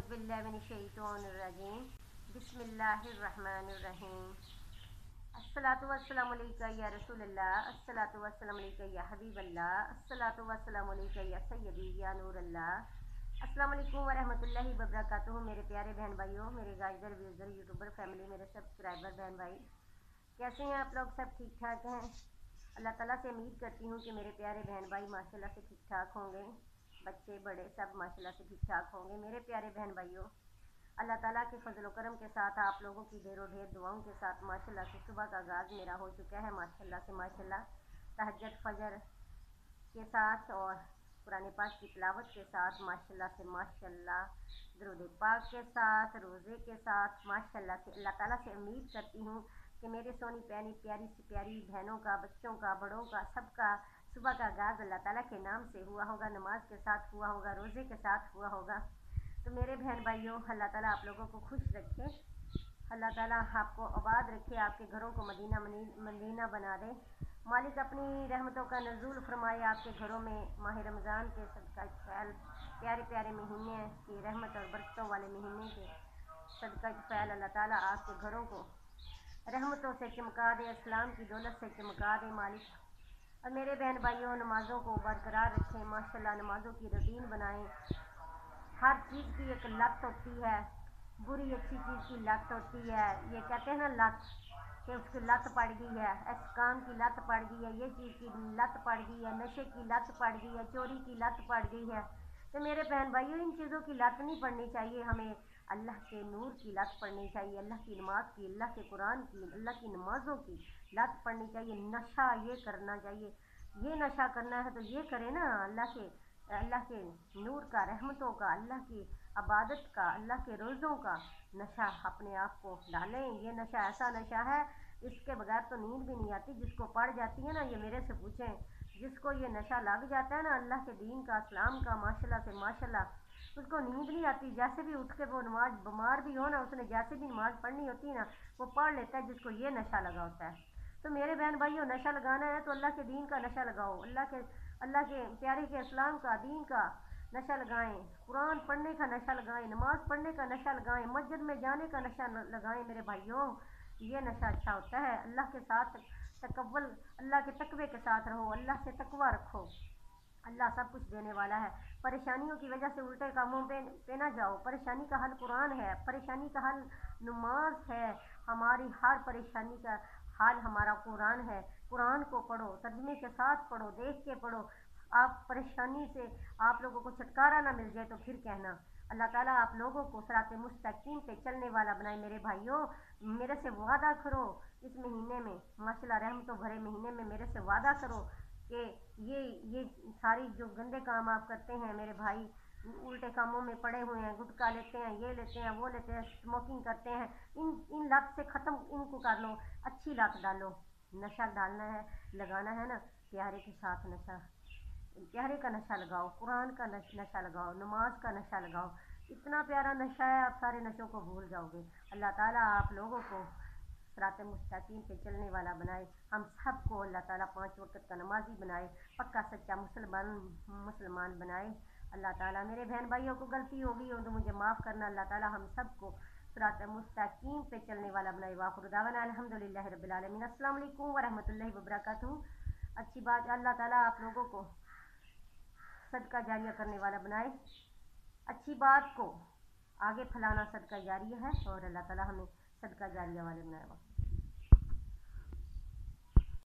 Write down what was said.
औज़ुबिल्लाहिमिनश्शैतानिर्रजीम बिस्मिल्लाहिर्रहमानिर्रहीम। अस्सलातु वस्सलामु अलैका या रसूलल्लाह, अस्सलातु वस्सलामु अलैका या हबीबल्लाह, अस्सलातु वस्सलामु अलैका या सय्यदी या नूरल्लाह। अस्सलामु अलैकुम वरहमतुल्लाहि वबरकातुहू। मेरे प्यारे बहन भाइयों, मेरे गाइडर व्यूज़र यूट्यूबर फैमिली, मेरे सब्सक्राइबर बहन भाई, कैसे हैं आप लोग? सब ठीक ठाक हैं? अल्लाह ताला से उम्मीद करती हूँ कि मेरे प्यारे बहन भाई माशाल्लाह से ठीक ठाक होंगे। बच्चे बड़े सब माशाल्लाह से ठीक ठाक होंगे। मेरे प्यारे बहन भाइयों, अल्लाह ताला के फजल करम के साथ आप लोगों की ढेरों ढेर दुआओं के साथ माशाल्लाह से सुबह का आगाज़ मेरा हो चुका है माशाल्लाह से माशाल्लाह। तहज्जुद फजर के साथ और कुरान पाक की तिलावत के साथ माशाल्लाह से माशाल्लाह, दुरूद पाक के साथ, रोज़े के साथ माशाल्लाह से अल्लाह ताला से उम्मीद करती हूँ कि मेरे सोनी प्यारी प्यारी से प्यारी बहनों का, बच्चों का, बड़ों का, सबका सुबह का आगाज़ अल्लाह ताला के नाम से हुआ होगा, नमाज के साथ हुआ होगा, रोज़े के साथ हुआ होगा। तो मेरे बहन भाइयों, अल्लाह ताला आप लोगों को खुश रखे, अल्लाह ताला आपको आबाद रखे, आपके घरों को मदीना मदीना बना दे। मालिक अपनी रहमतों का नज़ूल फरमाए आपके घरों में। माह रमज़ान के सदका ख्याल, प्यारे प्यारे महीने की रहमत और बरकतों वाले महीने के सदका ख्याल अल्लाह ताला आपके घरों को रहमतों से चमका दे, इस्लाम की दौलत से चमका दे मालिक। और मेरे बहन भाइयों, नमाज़ों को बरकरार रखें माशाल्लाह, नमाज़ों की रूटीन बनाएं। हर चीज़ की एक लत होती है, बुरी अच्छी चीज़ की लत होती है। ये कहते हैं ना लत, कि उसकी लत पड़ गई है, इस काम की लत पड़ गई है, ये चीज़ की लत पड़ गई है, नशे की लत पड़ गई है, चोरी की लत पड़ गई है। तो मेरे बहन भाइयों, इन चीज़ों की लत नहीं पड़नी चाहिए। हमें अल्लाह के नूर की लत पड़नी चाहिए, अल्लाह की नमाज की, अल्लाह के कुरान की, अल्लाह की नमाज़ों की लत पड़नी चाहिए। नशा ये करना चाहिए, ये नशा करना है तो ये करे ना, अल्लाह के नूर का, रहमतों का, अल्लाह की इबादत का, अल्लाह के रोज़ों का नशा अपने आप को डालें। ये नशा ऐसा नशा है, इसके बगैर तो नींद भी नहीं आती। जिसको पड़ जाती है ना, ये मेरे से पूछें, जिसको ये नशा लग जाता है ना अल्लाह के दीन का, इस्लाम का, माशाल्लाह से माशाल्लाह, उसको नींद नहीं आती। जैसे भी उठ के वो नमाज, बीमार भी हो ना, उसने जैसे भी नमाज पढ़नी होती है ना, वो पढ़ लेता है, जिसको ये नशा लगा होता है। तो मेरे बहन भाइयों, नशा लगाना है तो अल्लाह के दीन का नशा लगाओ, अल्लाह के प्यारे के इस्लाम का, दीन का नशा लगाएं, कुरान पढ़ने का नशा लगाएं, नमाज पढ़ने का नशा लगाएं, मस्जिद में जाने का नशा लगाएं। मेरे भाइयों, ये नशा अच्छा होता है। अल्लाह के साथ तकव्वल, अल्लाह के तकवे के साथ रहो, अल्लाह से तकवा रखो। अल्लाह सब कुछ देने वाला है। परेशानियों की वजह से उल्टे कामों पे ना जाओ। परेशानी का हल कुरान है, परेशानी का हल नमाज है। हमारी हर परेशानी का हाल हमारा कुरान है। कुरान को पढ़ो, तर्जुमे के साथ पढ़ो, देख के पढ़ो। आप परेशानी से आप लोगों को छुटकारा ना मिल जाए तो फिर कहना। अल्लाह ताला आप लोगों को सिराते मुस्तकीम पे चलने वाला बनाए। मेरे भाइयों, मेरे से वादा करो इस महीने में, माशाल्लाह रहमतों भरे महीने में मेरे से वादा करो कि ये सारी जो गंदे काम आप करते हैं मेरे भाई, उल्टे कामों में पड़े हुए हैं, गुटखा लेते हैं, ये लेते हैं, वो लेते हैं, स्मोकिंग करते हैं, इन लत से ख़त्म इनको कर लो, अच्छी लत डालो। नशा डालना है, लगाना है ना, प्यारे के साथ नशा, प्यारे का नशा लगाओ, कुरान का नशा लगाओ, नमाज का नशा लगाओ। इतना प्यारा नशा है, आप सारे नशों को भूल जाओगे। अल्लाह ताला आप लोगों को सिराते मुस्तकीम पे चलने वाला बनाए। हम सबको अल्लाह ताला 5 वक्त का नमाजी बनाए, पक्का सच्चा मुसलमान बनाए। अल्लाह ताला मेरे बहन भाइयों को गलती होगी हो तो मुझे माफ़ करना। अल्लाह ताला हम सबको सिराते मुस्तकीम पे चलने वाला बनाए। वाखिर दावाना अल्हम्दुलिल्लाहि रब्बिल आलमीन। अस्सलाम वालेकुम वरहमतुल्लाहि वबरकातुहू। अच्छी बात, अल्लाह ताला आप लोगों को सदका जारिया करने वाला बनाए। अच्छी बात को आगे फैलाना सदका जारिया है, और अल्लाह ताला हमें सदका जारिया वाले बनाए।